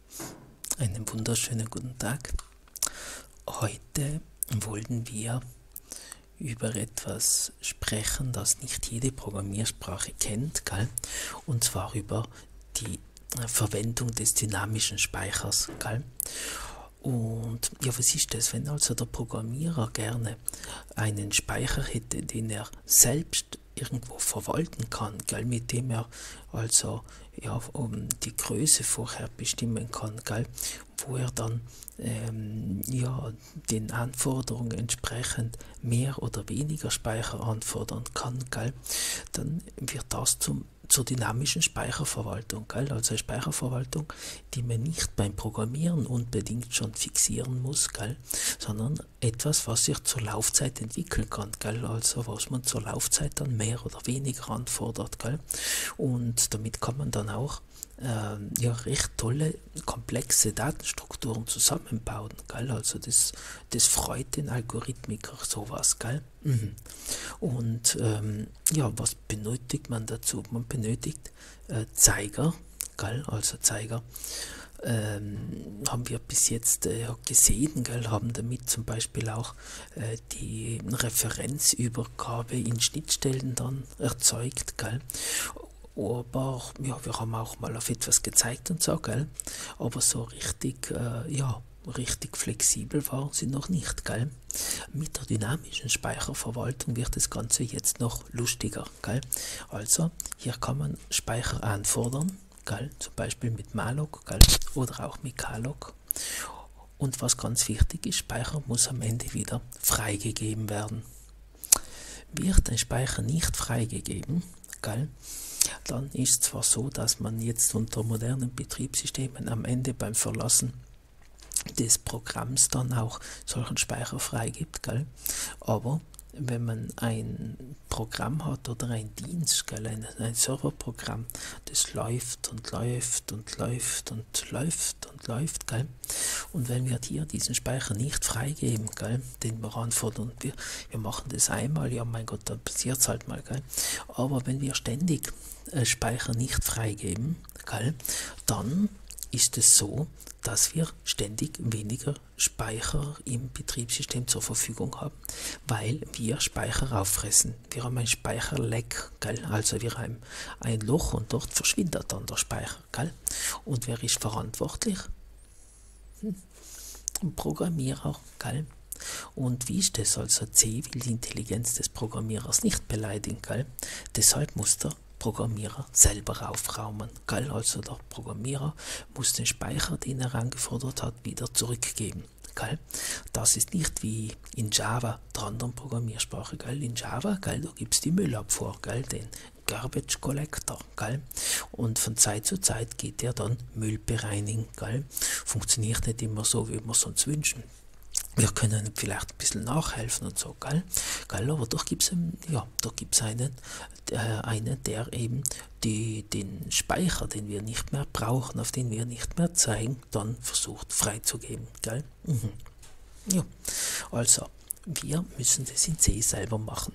Einen wunderschönen guten Tag. Heute wollen wir über etwas sprechen, das nicht jede Programmiersprache kennt, gell? Und zwar über die Verwendung des dynamischen Speichers. Gell? Und ja, was ist das, wenn also der Programmierer gerne einen Speicher hätte, den er selbst irgendwo verwalten kann, gell, mit dem er also ja, die Größe vorher bestimmen kann, gell, wo er dann ja, den Anforderungen entsprechend mehr oder weniger Speicher anfordern kann, gell, dann wird das zur dynamischen Speicherverwaltung, gell? Also eine Speicherverwaltung, die man nicht beim Programmieren unbedingt schon fixieren muss, gell? Sondern etwas, was sich zur Laufzeit entwickeln kann, gell? Also was man zur Laufzeit dann mehr oder weniger anfordert, gell? Und damit kann man dann auch ja, recht tolle, komplexe Datenstrukturen zusammenbauen, gell? Also das freut den Algorithmiker, sowas, gell? Und ja, was benötigt man dazu? Man benötigt Zeiger, gell? Also Zeiger haben wir bis jetzt gesehen, gell? Haben damit zum Beispiel auch die Referenzübergabe in Schnittstellen dann erzeugt, gell? Aber ja, wir haben auch mal auf etwas gezeigt und so, gell? Aber so richtig, ja, richtig flexibel waren sie noch nicht, gell? Mit der dynamischen Speicherverwaltung wird das Ganze jetzt noch lustiger, gell? Also, hier kann man Speicher anfordern, gell? Zum Beispiel mit malloc, gell? Oder auch mit calloc. Und was ganz wichtig ist, Speicher muss am Ende wieder freigegeben werden. Wird ein Speicher nicht freigegeben, gell? Dann ist es zwar so, dass man jetzt unter modernen Betriebssystemen am Ende beim Verlassen des Programms dann auch solchen Speicher freigibt, gell? Aber wenn man ein Programm hat oder ein Dienst, gell? Ein Serverprogramm, das läuft und läuft und läuft und läuft und läuft, gell? Und wenn wir hier diesen Speicher nicht freigeben, gell? Den wir anfordern, wir machen das einmal, ja mein Gott, dann passiert es halt mal, gell? Aber wenn wir ständig Speicher nicht freigeben, gell? Dann ist es so, dass wir ständig weniger Speicher im Betriebssystem zur Verfügung haben, weil wir Speicher auffressen. Wir haben ein Speicherleck, gell? Also wir haben ein Loch und dort verschwindet dann der Speicher. Gell? Und wer ist verantwortlich? Ein Programmierer. Gell? Und wie ist das? Also C will die Intelligenz des Programmierers nicht beleidigen. Gell? Deshalb muss der Programmierer selber aufräumen, gell? Also der Programmierer muss den Speicher, den er angefordert hat, wieder zurückgeben, gell? Das ist nicht wie in Java, der anderen Programmiersprache, gell? In Java, gell, da gibt es die Müllabfuhr, gell? Den Garbage Collector, gell? Und von Zeit zu Zeit geht der dann Müll bereinigen, gell? Funktioniert nicht immer so, wie wir es uns wünschen. Wir können vielleicht ein bisschen nachhelfen und so, gell? Aber doch gibt es ja, einen, der eben den Speicher, den wir nicht mehr brauchen, auf den wir nicht mehr zeigen, dann versucht freizugeben, gell? Ja, also wir müssen das in C selber machen.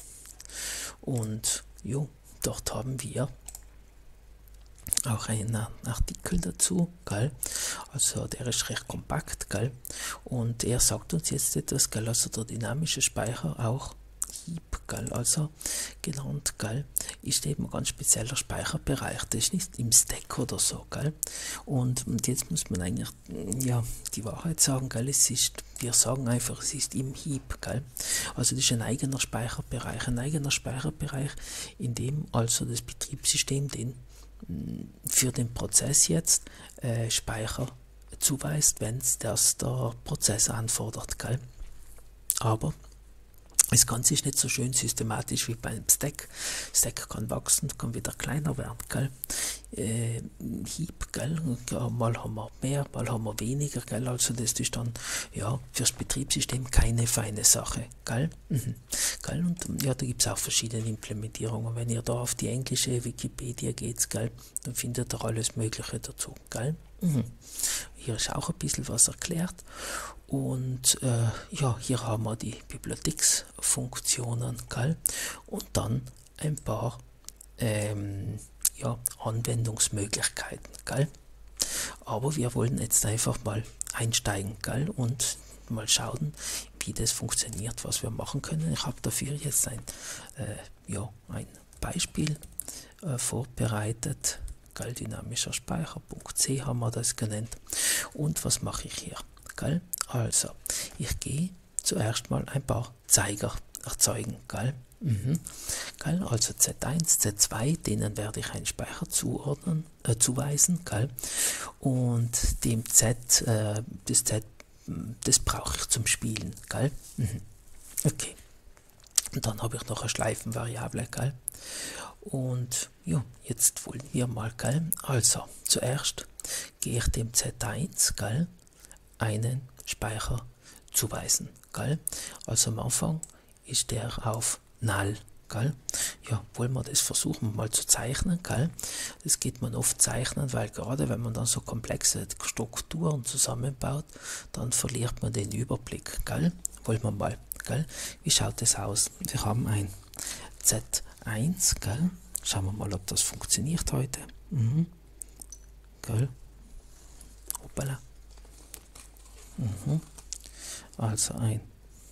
Und ja, dort haben wir auch einen Artikel dazu, gell? Also der ist recht kompakt, gell? Und er sagt uns jetzt etwas, gell? Also der dynamische Speicher auch Heap, gell? Also genannt, gell? Ist eben ein ganz spezieller Speicherbereich, das ist nicht im Stack oder so, gell? Und jetzt muss man eigentlich ja die Wahrheit sagen, gell? Wir sagen einfach, es ist im Heap, gell? Also das ist ein eigener Speicherbereich, in dem also das Betriebssystem für den Prozess jetzt Speicher zuweist, wenn es das der Prozess anfordert, gell? Aber das Ganze ist nicht so schön systematisch wie beim Stack. Stack kann wachsen, kann wieder kleiner werden, gell? Heap, gell? Ja, mal haben wir mehr, mal haben wir weniger, gell? Also das ist dann ja fürs Betriebssystem keine feine Sache, gell? Gell? Und ja, da gibt es auch verschiedene Implementierungen. Wenn ihr da auf die englische Wikipedia geht, gell, dann findet ihr alles Mögliche dazu, gell? Hier ist auch ein bisschen was erklärt. Und ja, hier haben wir die Bibliotheksfunktionen, gell? Und dann ein paar ja, Anwendungsmöglichkeiten, gell? Aber wir wollen jetzt einfach mal einsteigen, gell? Und mal schauen, wie das funktioniert, was wir machen können. Ich habe dafür jetzt ein Beispiel vorbereitet. Gell? Dynamischer Speicher, .c haben wir das genannt. Und was mache ich hier? Gell? Also, ich gehe zuerst mal ein paar Zeiger erzeugen. Gell? Gell? Also Z1, Z2, denen werde ich einen Speicher zuweisen. Gell? Und dem Z, das Z, das brauche ich zum Spielen. Gell? Okay. Und dann habe ich noch eine Schleifenvariable. Gell? Und ja, jetzt wollen wir mal, gell? Also, zuerst gehe ich dem Z1, gell, einen Speicher zuweisen. Gell? Also am Anfang ist der auf Null. Gell? Ja, wollen wir das versuchen mal zu zeichnen. Gell? Das geht man oft zeichnen, weil gerade wenn man dann so komplexe Strukturen zusammenbaut, dann verliert man den Überblick. Gell? Wollen wir mal. Gell? Wie schaut das aus? Wir haben ein Z1, gell? Schauen wir mal, ob das funktioniert heute. Gell? Hoppala. Also ein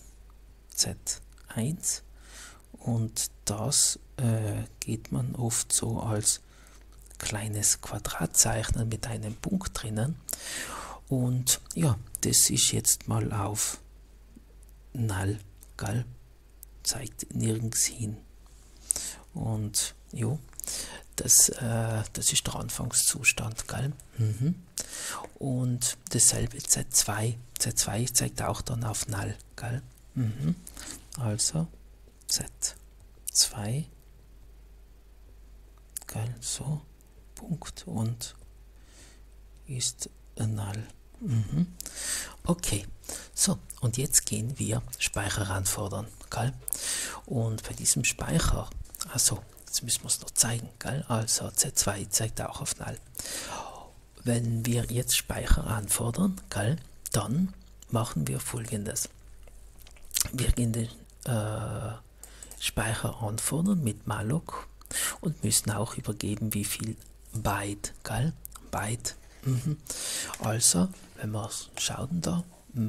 Z1 und das geht man oft so als kleines Quadrat zeichnen mit einem Punkt drinnen und ja, das ist jetzt mal auf Null, gell? Zeigt nirgends hin und jo, das ist der Anfangszustand, gell? Und dasselbe Z2 zeigt auch dann auf Null, gell? Also Z2, gell, so, Punkt und ist Null. Okay, so, und jetzt gehen wir Speicher anfordern, gell? Und bei diesem Speicher, also, jetzt müssen wir es noch zeigen, gell? Also Z2 zeigt auch auf Null. Wenn wir jetzt Speicher anfordern, gell, dann machen wir Folgendes. Wir gehen den Speicher anfordern mit malloc und müssen auch übergeben, wie viel Byte, gell? Byte. Also, wenn wir schauen da,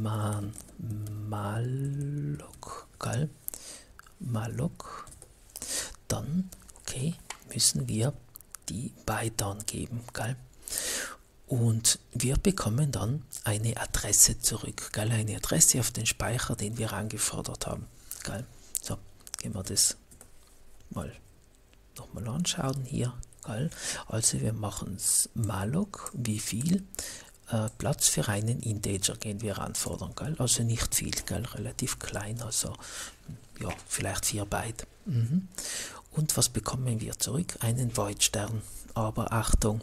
malloc, gell? Malloc, dann, okay, müssen wir die Byte angeben, gell? Und wir bekommen dann eine Adresse zurück, gell? Eine Adresse auf den Speicher, den wir angefordert haben, gell? So, gehen wir das mal nochmal anschauen hier, gell? Also wir machen malloc, wie viel Platz für einen Integer gehen wir anfordern, gell? Also nicht viel, gell? Relativ klein, also ja, vielleicht 4 Byte. Und was bekommen wir zurück? Einen Void-Stern. Aber Achtung,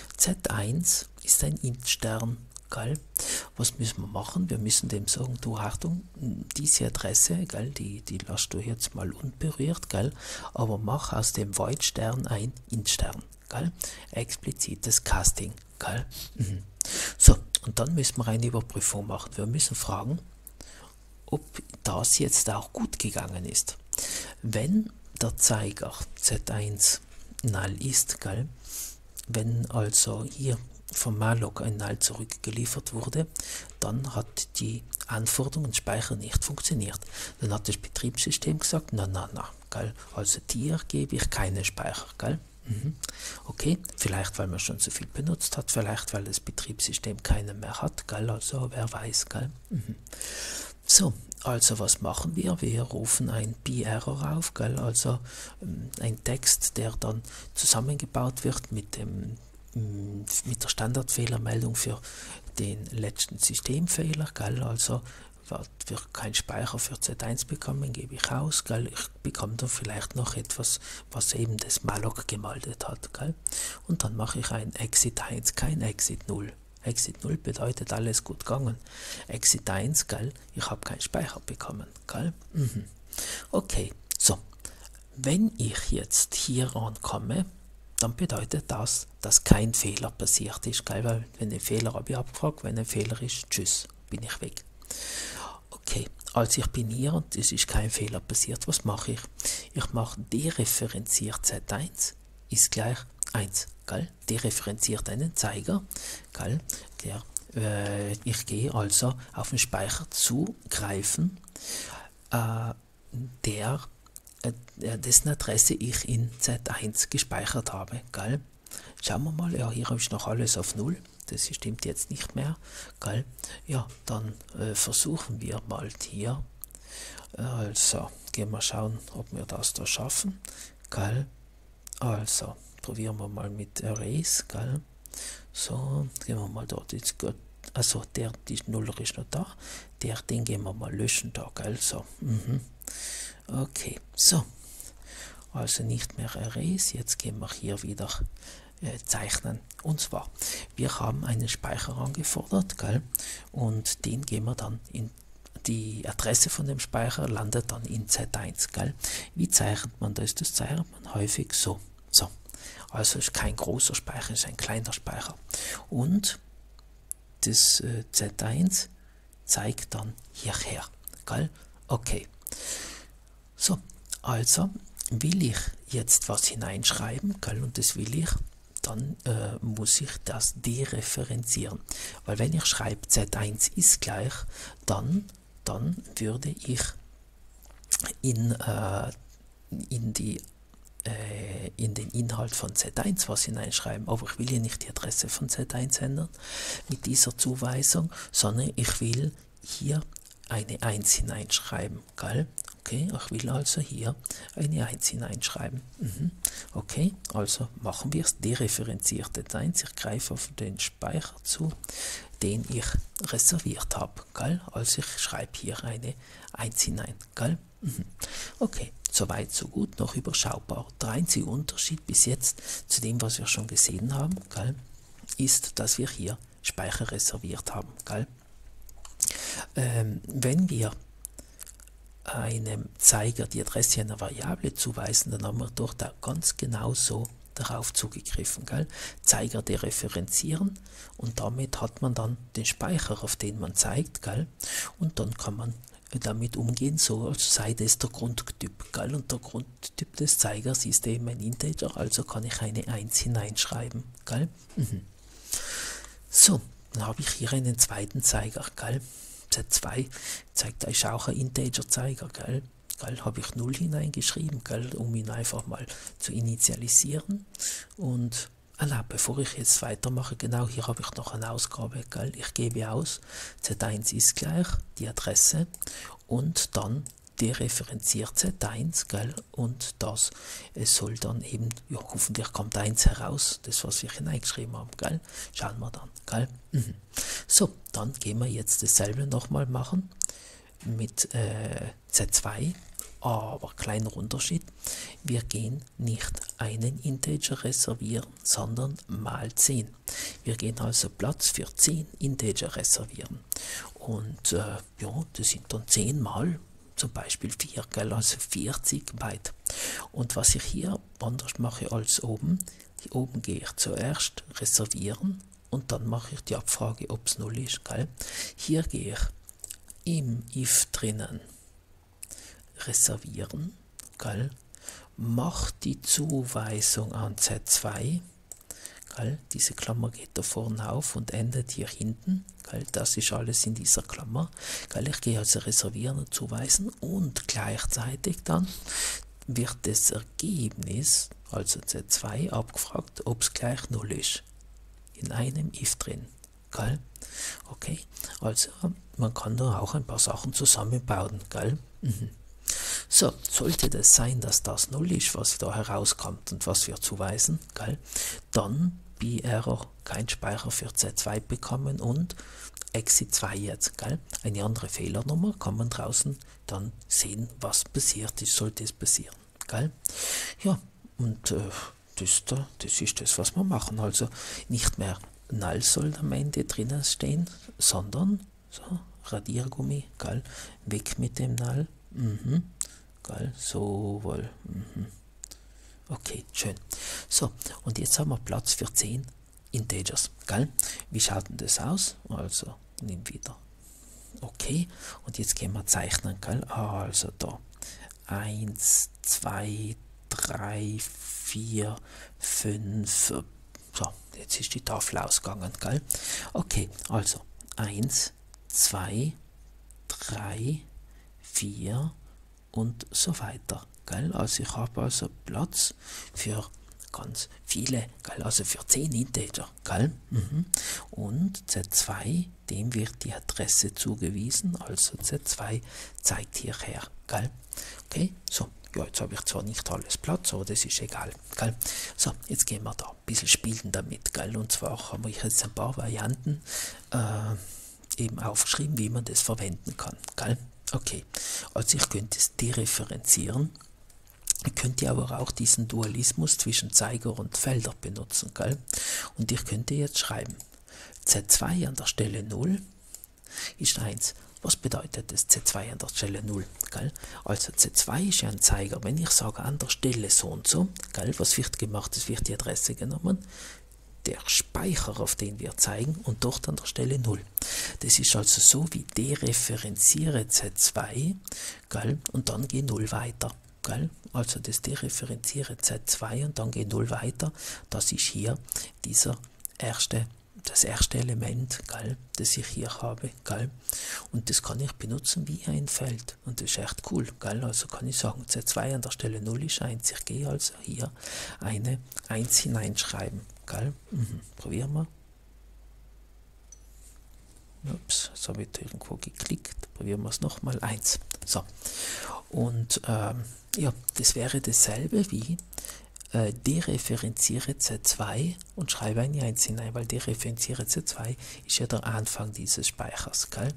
Z1 ist ein Int-Stern, gell? Was müssen wir machen? Wir müssen dem sagen, du Achtung, diese Adresse, gell, die lässt du jetzt mal unberührt, gell? Aber mach aus dem Void-Stern ein Int-Stern, gell? Explizites Casting, gell? So, und dann müssen wir eine Überprüfung machen. Wir müssen fragen, ob das jetzt auch gut gegangen ist. Wenn der Zeiger Z1 Null ist, gell? Wenn also hier vom malloc ein Null zurückgeliefert wurde, dann hat die Anforderung im Speicher nicht funktioniert. Dann hat das Betriebssystem gesagt, na, gell? Also dir gebe ich keinen Speicher, gell? Okay, vielleicht weil man schon zu viel benutzt hat, vielleicht weil das Betriebssystem keinen mehr hat, gell? Also wer weiß, gell? So, also was machen wir? Wir rufen ein p-Error auf, gell? Also ein Text, der dann zusammengebaut wird mit der Standardfehlermeldung für den letzten Systemfehler, gell? Also wir keinen Speicher für Z1 bekommen, gebe ich aus, gell? Ich bekomme dann vielleicht noch etwas, was eben das malloc gemeldet hat, gell? Und dann mache ich ein Exit 1, kein Exit 0. Exit 0 bedeutet alles gut gegangen. Exit 1, gell? Ich habe keinen Speicher bekommen, gell? Okay, so. Wenn ich jetzt hier ankomme, dann bedeutet das, dass kein Fehler passiert ist, gell? Weil wenn ein Fehler habe ich abgefragt, wenn ein Fehler ist, tschüss, bin ich weg. Okay, also ich bin hier und es ist kein Fehler passiert. Was mache ich? Ich mache dereferenziert Z1 ist gleich 1, gell? Dereferenziert einen Zeiger, gell? Ich gehe also auf den Speicher zugreifen, dessen Adresse ich in Z1 gespeichert habe, gell? Schauen wir mal, ja, hier habe ich noch alles auf 0, das stimmt jetzt nicht mehr, gell? Ja, dann versuchen wir mal hier, also gehen wir schauen, ob wir das da schaffen, gell? Also probieren wir mal mit Arrays, gell? So, gehen wir mal dort jetzt gut. Also die Nuller ist noch da, den gehen wir mal löschen da, gell? So, okay, so, also nicht mehr Arrays, jetzt gehen wir hier wieder zeichnen. Und zwar, wir haben einen Speicher angefordert, gell? Und den gehen wir dann in die Adresse von dem Speicher landet dann in Z1, gell? Wie zeichnet man das? Das zeichnet man häufig so. So. Also ist kein großer Speicher, ist ein kleiner Speicher. Und das Z1 zeigt dann hierher, gell? Okay. So, also will ich jetzt was hineinschreiben, gell? Und das will ich, dann muss ich das dereferenzieren. Weil wenn ich schreibe Z1 ist gleich, dann würde ich in den Inhalt von Z1 was hineinschreiben, aber ich will hier nicht die Adresse von Z1 ändern mit dieser Zuweisung, sondern ich will hier eine 1 hineinschreiben, gell? Okay, ich will also hier eine 1 hineinschreiben. Okay, also machen wir es, dereferenziert Z1, ich greife auf den Speicher zu, den ich reserviert habe, gell? Also ich schreibe hier eine 1 hinein, gell? Okay, soweit so gut, noch überschaubar. Der einzige Unterschied bis jetzt zu dem, was wir schon gesehen haben, gell, ist, dass wir hier Speicher reserviert haben, gell? Wenn wir einem Zeiger die Adresse einer Variable zuweisen, dann haben wir dort auch ganz genau so darauf zugegriffen, gell? Zeiger dereferenzieren und damit hat man dann den Speicher, auf den man zeigt, gell? Und dann kann man damit umgehen, so als sei das der Grundtyp, gell? Und der Grundtyp des Zeigers ist eben ein Integer, also kann ich eine 1 hineinschreiben, gell? So, dann habe ich hier einen zweiten Zeiger, gell? Z2 zeigt euch auch ein Integer-Zeiger, gell? Habe ich 0 hineingeschrieben, gell? Um ihn einfach mal zu initialisieren. Und bevor ich jetzt weitermache, genau hier habe ich noch eine Ausgabe, gell? Ich gebe aus, Z1 ist gleich die Adresse und dann dereferenziert Z1, gell? Und das soll dann eben, ja, hoffentlich kommt 1 heraus, das was wir hineingeschrieben haben, gell? Schauen wir dann, gell? So, dann gehen wir jetzt dasselbe nochmal machen mit Z2, aber kleiner Unterschied, wir gehen nicht einen Integer reservieren, sondern mal 10. Wir gehen also Platz für 10 Integer reservieren und ja, das sind dann 10 mal zum Beispiel 4, gell? Also 40 Byte. Und was ich hier anders mache als oben, hier oben gehe ich zuerst reservieren und dann mache ich die Abfrage, ob es 0 ist, gell? Hier gehe ich im if drinnen reservieren, gell? Mache die Zuweisung an Z2, gell? Diese Klammer geht da vorne auf und endet hier hinten, gell? Das ist alles in dieser Klammer, gell? Ich gehe also reservieren und zuweisen und gleichzeitig dann wird das Ergebnis, also Z2, abgefragt, ob es gleich 0 ist, in einem if drin, gell? Okay, also man kann da auch ein paar Sachen zusammenbauen, gell? So, sollte das sein, dass das 0 ist, was da herauskommt und was wir zuweisen, gell? Dann B-Error, kein Speicher für Z2 bekommen und Exit 2 jetzt, gell? Eine andere Fehlernummer kann man draußen dann sehen, was passiert ist, sollte es passieren, gell? Ja, und das ist das, was wir machen, also nicht mehr Null soll am Ende drinnen stehen, sondern so, Radiergummi, gell? Weg mit dem Null, gell? So wohl, okay, schön. So, und jetzt haben wir Platz für 10 Integers, gell? Wie schaut denn das aus? Also, nimm wieder. Okay, und jetzt gehen wir zeichnen, gell? Also da 1, 2, 3, 4, 5, so, jetzt ist die Tafel ausgegangen, gell? Okay, also 1, 2, 3, 4 und so weiter, gell? Also ich habe also Platz für ganz viele, gell? Also für 10 Integer, gell? Und Z2, dem wird die Adresse zugewiesen, also Z2 zeigt hierher, gell? Okay, so. Ja, jetzt habe ich zwar nicht alles Platz, aber das ist egal, gell? So, jetzt gehen wir da ein bisschen spielen damit, gell? Und zwar haben wir jetzt ein paar Varianten eben aufgeschrieben, wie man das verwenden kann, gell? Okay, also ich könnte es dereferenzieren, ich könnte aber auch diesen Dualismus zwischen Zeiger und Felder benutzen, gell? Und ich könnte jetzt schreiben, Z2 an der Stelle 0 ist 1. Was bedeutet das Z2 an der Stelle 0? Gell? Also Z2 ist ja ein Zeiger. Wenn ich sage an der Stelle so und so, gell, was wird gemacht? Es wird die Adresse genommen, der Speicher, auf den wir zeigen, und dort an der Stelle 0. Das ist also so wie dereferenziere Z2, gell, und dann gehe 0 weiter. Gell? Also das dereferenziere Z2 und dann gehe 0 weiter. Das ist hier das erste Element, gell, das ich hier habe, gell, und das kann ich benutzen wie ein Feld und das ist echt cool, gell, also kann ich sagen, Z2 an der Stelle 0 ist 1, ich gehe also hier eine 1 hineinschreiben, gell, probieren wir. Ups, jetzt habe ich irgendwo geklickt, probieren wir es nochmal, 1, so, und ja, das wäre dasselbe wie dereferenziere Z2 und schreibe eine 1 hinein, weil dereferenziere Z2 ist ja der Anfang dieses Speichers, gell?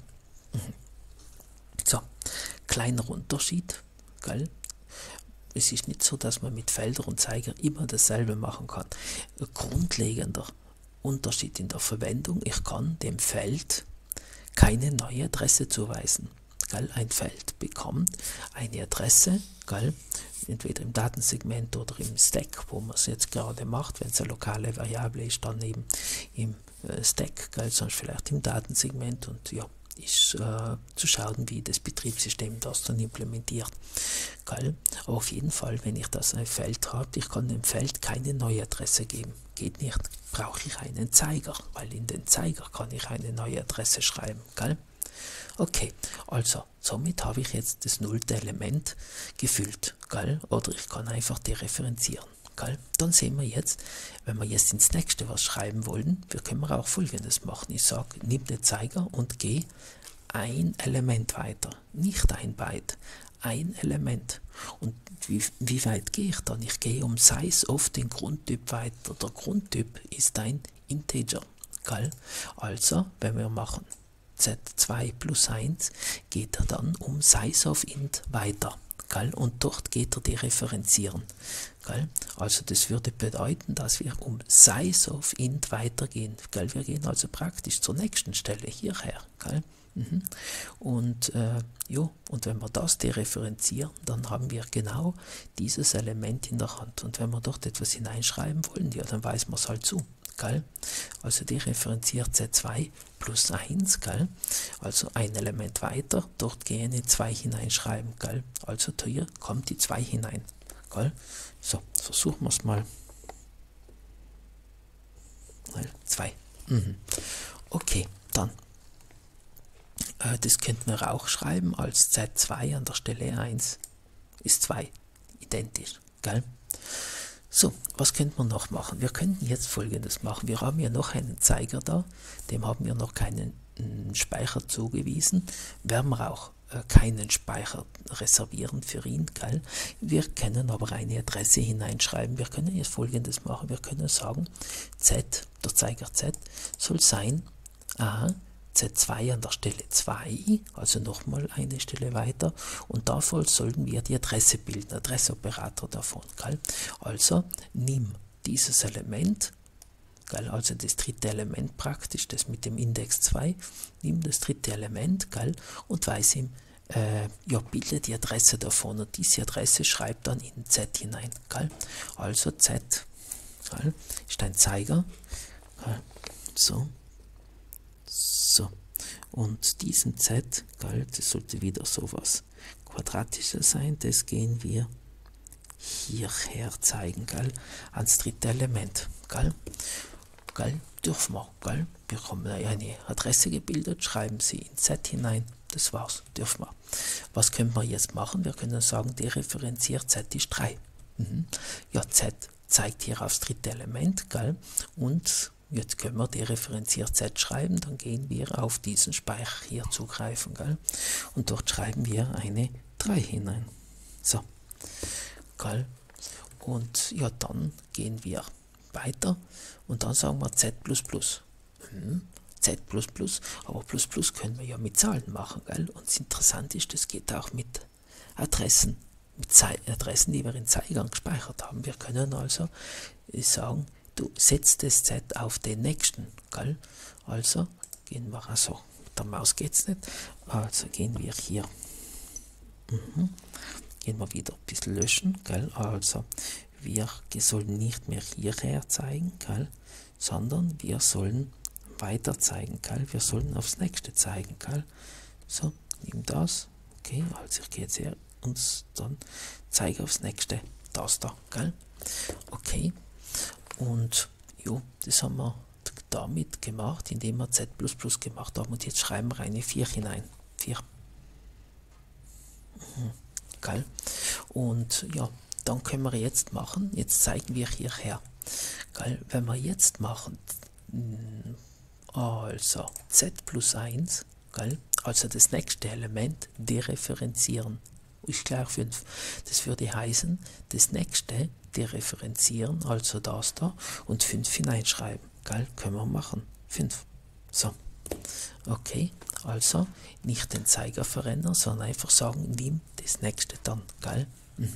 So, kleiner Unterschied, gell? Es ist nicht so, dass man mit Felder und Zeiger immer dasselbe machen kann. Grundlegender Unterschied in der Verwendung, ich kann dem Feld keine neue Adresse zuweisen. Gell? Ein Feld bekommt eine Adresse, gell? Entweder im Datensegment oder im Stack, wo man es jetzt gerade macht, wenn es eine lokale Variable ist, dann eben im Stack, gell? Sonst vielleicht im Datensegment, und ja, ist zu schauen, wie das Betriebssystem das dann implementiert. Gell? Aber auf jeden Fall, wenn ich das ein Feld habe, ich kann dem Feld keine neue Adresse geben. Geht nicht, brauche ich einen Zeiger, weil in den Zeiger kann ich eine neue Adresse schreiben. Gell? Okay, also somit habe ich jetzt das nullte Element gefüllt, gell? Oder ich kann einfach dereferenzieren. Gell? Dann sehen wir jetzt, wenn wir jetzt ins nächste was schreiben wollen, wir können auch Folgendes machen. Ich sage, nimm den Zeiger und gehe ein Element weiter, nicht ein Byte, ein Element. Und wie weit gehe ich dann? Ich gehe um Size auf den Grundtyp weiter. Der Grundtyp ist ein Integer. Gell? Also, wenn wir machen Z2 plus 1, geht er dann um Size of int weiter. Gell? Und dort geht er dereferenzieren. Gell? Also das würde bedeuten, dass wir um Size of int weitergehen. Gell? Wir gehen also praktisch zur nächsten Stelle hierher. Gell? Und ja, und wenn wir das dereferenzieren, dann haben wir genau dieses Element in der Hand. Und wenn wir dort etwas hineinschreiben wollen, ja, dann weisen wir es halt zu. Gell? Also dereferenziert Z2 plus 1, gell? Also ein Element weiter, dort gehe ich eine 2 hineinschreiben, gell? Also hier kommt die 2 hinein. Gell? So, versuchen wir es mal. 2. Okay, dann. Das könnten wir auch schreiben als Z2 an der Stelle 1 ist 2. Identisch. Gell? So, was könnte man noch machen? Wir könnten jetzt Folgendes machen. Wir haben ja noch einen Zeiger da, dem haben wir noch keinen Speicher zugewiesen. Werden wir auch keinen Speicher reservieren für ihn, gell? Wir können aber eine Adresse hineinschreiben. Wir können jetzt Folgendes machen. Wir können sagen, Z, der Zeiger Z, soll sein Z2 an der Stelle 2, also nochmal eine Stelle weiter, und davon sollten wir die Adresse bilden, Adressoperator davon. Gell? Also nimm dieses Element, gell? Also das dritte Element praktisch, das mit dem Index 2, nimm das dritte Element, gell? Und weise ihm, ja, bilde die Adresse davon, und diese Adresse schreibt dann in Z hinein. Gell? Also Z, gell? Ist ein Zeiger, gell? So. So, und diesen Z, gell, das sollte wieder sowas Quadratisches sein, das gehen wir hierher zeigen, gell, ans dritte Element, gell, dürfen wir, gell, wir haben eine Adresse gebildet, schreiben sie in Z hinein, das war's, dürfen wir. Was können wir jetzt machen? Wir können sagen, dereferenziert Z ist 3. Ja, Z zeigt hier aufs dritte Element, gell, und jetzt können wir dereferenziert Z schreiben, dann gehen wir auf diesen Speicher hier zugreifen, gell, und dort schreiben wir eine 3 hinein. So, gell, und ja, dann gehen wir weiter und dann sagen wir Z++. Z++, aber Plus können wir ja mit Zahlen machen, gell? Und das Interessante ist, das geht auch mit Adressen, Adressen, die wir in Zeigern gespeichert haben. Wir können also sagen, du setzt das Z auf den nächsten, gell? Also gehen wir, also mit der Maus geht es nicht, also gehen wir hier, gehen wir wieder ein bisschen löschen, gell? Also wir sollen nicht mehr hierher zeigen, gell? Sondern wir sollen weiter zeigen, gell? Wir sollen aufs nächste zeigen, gell? So, nimm das, okay, also ich gehe jetzt her und dann zeige aufs nächste, das da, gell? Okay, und jo, das haben wir damit gemacht, indem wir Z++ gemacht haben, und jetzt schreiben wir eine 4 hinein, 4, gell? Und ja, dann können wir jetzt machen, jetzt zeigen wir hierher, gell? Wenn wir jetzt machen, also Z+1, gell? Also das nächste Element dereferenzieren, ist gleich 5. Das würde heißen, das nächste dereferenzieren, also das da, und 5 hineinschreiben, gell? Können wir machen, 5. So, okay, also nicht den Zeiger verändern, sondern einfach sagen, nimm das nächste dann, gell?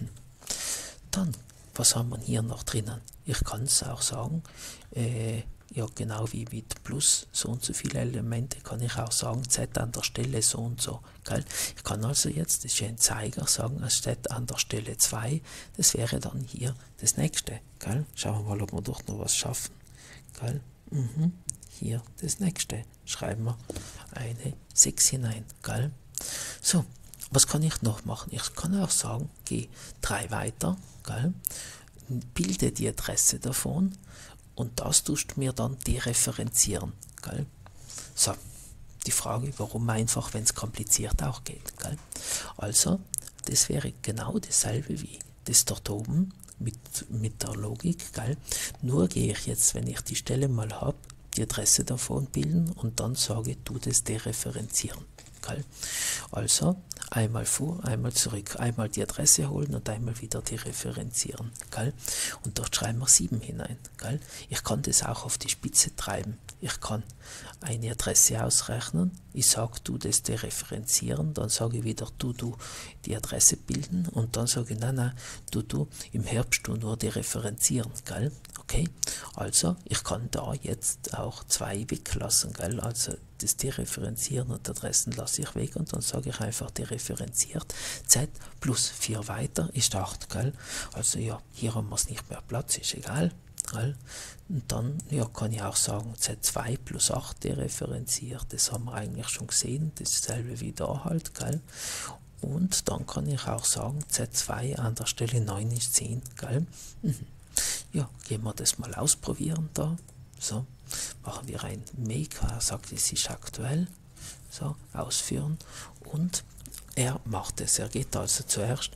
Dann, was haben wir hier noch drinnen? Ich kann es auch sagen, ja, genau wie mit Plus so und so viele Elemente kann ich auch sagen, Z an der Stelle so und so, gell? Ich kann also jetzt, das ist ein Zeiger, sagen, es steht an der Stelle 2, das wäre dann hier das nächste, gell? Schauen wir mal, ob wir doch noch was schaffen, gell? Hier das nächste, schreiben wir eine 6 hinein, gell? So, was kann ich noch machen? Ich kann auch sagen, geh 3 weiter, gell? Bilde die Adresse davon, und das tust du mir dann dereferenzieren, gell? So, die Frage, warum einfach, wenn es kompliziert auch geht, gell? Also, das wäre genau dasselbe wie das dort oben mit der Logik, gell? Nur gehe ich jetzt, wenn ich die Stelle mal habe, die Adresse davon bilden und dann sage, tu das dereferenzieren, gell? Also, einmal vor, einmal zurück, einmal die Adresse holen und einmal wieder dereferenzieren, gell? Und dort schreiben wir 7 hinein, gell? Ich kann das auch auf die Spitze treiben. Ich kann eine Adresse ausrechnen, ich sage, du das dereferenzieren, dann sage ich wieder, du die Adresse bilden, und dann sage ich, nein, du im Herbst nur dereferenzieren, gell? Okay, also ich kann da jetzt auch 2 weglassen, gell? Also das Dereferenzieren und Adressen lasse ich weg, und dann sage ich einfach dereferenziert, Z plus 4 weiter ist 8, gell? Also ja, hier haben wir es nicht mehr Platz, ist egal, gell? Und dann ja, kann ich auch sagen, Z2 plus 8 dereferenziert, das haben wir eigentlich schon gesehen, dasselbe wie da halt, gell? Und dann kann ich auch sagen, Z2 an der Stelle 9 ist 10, gell? Ja, gehen wir das mal ausprobieren da. So, machen wir ein Make, er sagt, es ist aktuell. So, ausführen. Und er macht es. Er geht also zuerst,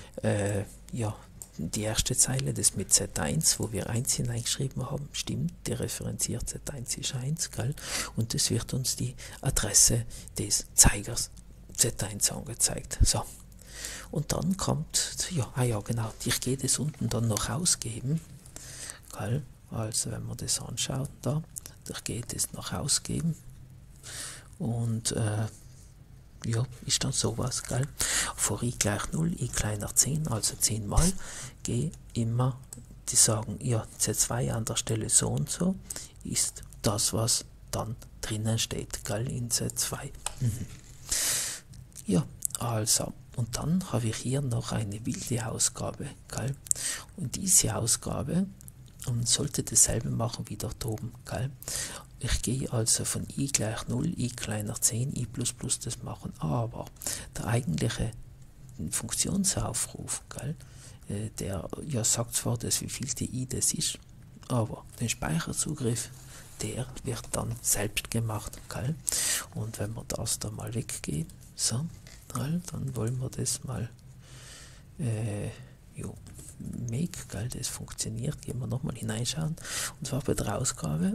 ja, die erste Zeile, das mit Z1, wo wir 1 hineingeschrieben haben, stimmt, der referenziert Z1 ist 1, gell? Und das wird uns die Adresse des Zeigers Z1 angezeigt. So. Und dann kommt, ja, genau, ich gehe das unten dann noch ausgeben, gell? Also wenn man das anschaut, da geht es noch ausgeben, und ja, ist dann sowas, gell? Vor i gleich 0, i kleiner 10, also 10 mal, gehe immer, die sagen, ja, Z2 an der Stelle so und so, ist das, was dann drinnen steht, gell, in Z2. Ja, also, und dann habe ich hier noch eine wilde Ausgabe, gell? Und diese Ausgabe sollte dasselbe machen wie dort oben, gell? Ich gehe also von i gleich 0, i kleiner 10, i plus plus das machen, aber der eigentliche Funktionsaufruf, gell, der ja sagt zwar, dass wie viel TI das ist, aber den Speicherzugriff, der wird dann selbst gemacht, gell? Und wenn wir das da mal weggehen, so, gell, dann wollen wir das mal, make, gell, das funktioniert, gehen wir nochmal hineinschauen, und zwar bei der Ausgabe,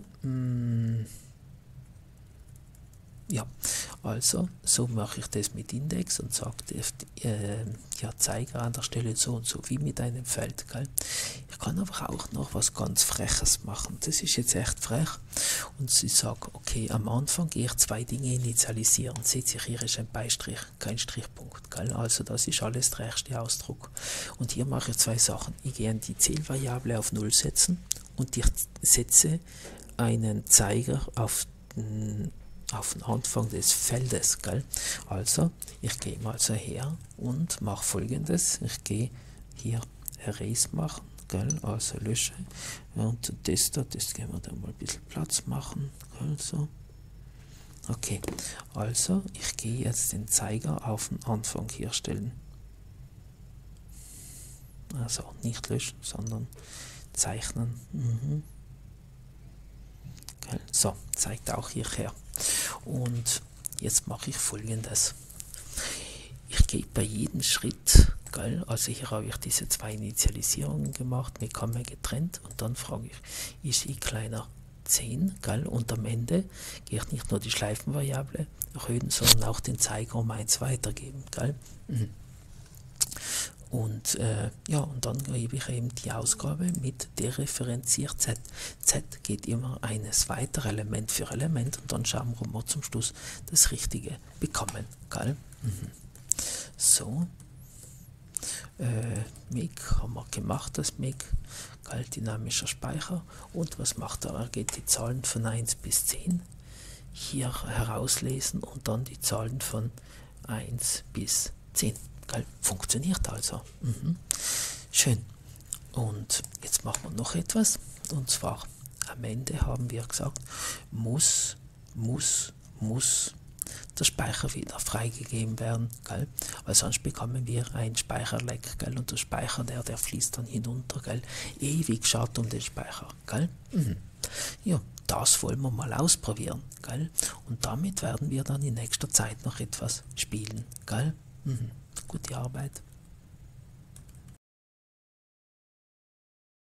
ja, also so mache ich das mit Index und sage ja, Zeiger an der Stelle so und so, wie mit einem Feld, gell? Ich kann aber auch noch was ganz Freches machen. Das ist jetzt echt frech. Und sie sagt, okay, am Anfang gehe ich 2 Dinge initialisieren. Seht ihr, hier ist ein Beistrich, kein Strichpunkt, gell? Also das ist alles der erste Ausdruck. Und hier mache ich 2 Sachen. Ich gehe an die Zählvariable auf 0 setzen und ich setze einen Zeiger auf den Anfang des Feldes, gell? Also, ich gehe mal so her und mache folgendes. Ich gehe hier Erase machen, gell? Also lösche. Und das da, das gehen wir dann mal ein bisschen Platz machen, gell? So. Okay, also ich gehe jetzt den Zeiger auf den Anfang hier stellen. Also nicht löschen, sondern zeichnen. So, zeigt auch hierher. Und jetzt mache ich folgendes. Ich gehe bei jedem Schritt, gell, also hier habe ich diese 2 Initialisierungen gemacht, mit Komma getrennt, und dann frage ich, ist i kleiner 10, gell, und am Ende gehe ich nicht nur die Schleifenvariable erhöhen, sondern auch den Zeiger um 1 weitergeben, gell. Und ja, und dann gebe ich eben die Ausgabe mit dereferenziert Z. Z geht immer eines weitere Element für Element, und dann schauen wir, ob wir zum Schluss das Richtige bekommen, gell? So, make haben wir gemacht, das make, gell, dynamischer Speicher. Und was macht er? Er geht die Zahlen von 1 bis 10 hier herauslesen und dann die Zahlen von 1 bis 10. Geil, funktioniert also. Schön. Und jetzt machen wir noch etwas. Und zwar am Ende haben wir gesagt, muss der Speicher wieder freigegeben werden. Gell? Weil sonst bekommen wir ein Speicherleck. Gell? Und der Speicher, der fließt dann hinunter. Gell? Ewig schaut um den Speicher. Gell? Ja, das wollen wir mal ausprobieren. Gell? Und damit werden wir dann in nächster Zeit noch etwas spielen. Gell? Gute Arbeit.